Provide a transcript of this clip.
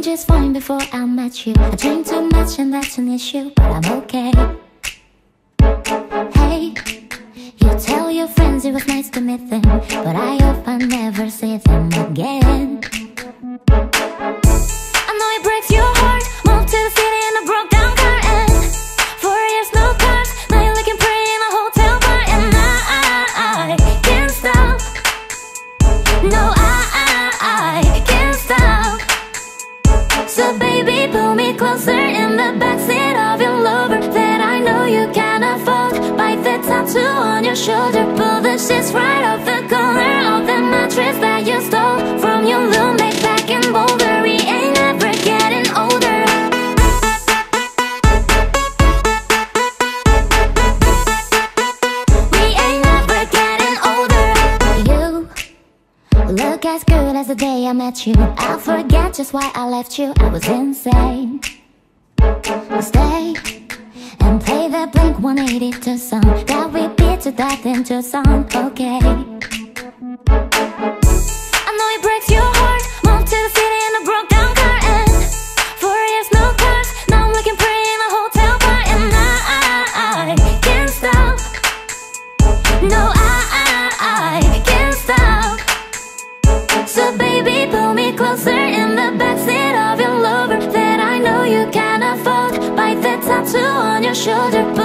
just fine before I met you. I drink too much and that's an issue, but I'm okay. Hey, you tell your friends it was nice to meet them, but I hope I never see them again. I know it breaks your heart. Moved to the city in a broke down car, and 4 years no cars. Now you're looking pretty in a hotel bar, and I can't stop. No, I can't stop. So baby, pull me closer in the backseat of your Rover that I know you can't afford. Bite the tattoo on your shoulder, pull the sheets right off the corner of the mattress that you stole from your roommate back in Boulder. We ain't never getting older. We ain't never getting older. You look as good as the day I met you. I forget just why I left you. I was insane. Stay and play the Blink-182 song that we beat to death into song, okay? I know it breaks your heart. Moved to the city in a broke down car, and 4 years no cars. Now I'm looking pretty in a hotel bar, and I can't stop. No, I can't stop. So baby, pull me closer in the backseat of your Rover that I know you can't afford. Bite the tattoo on your shoulder,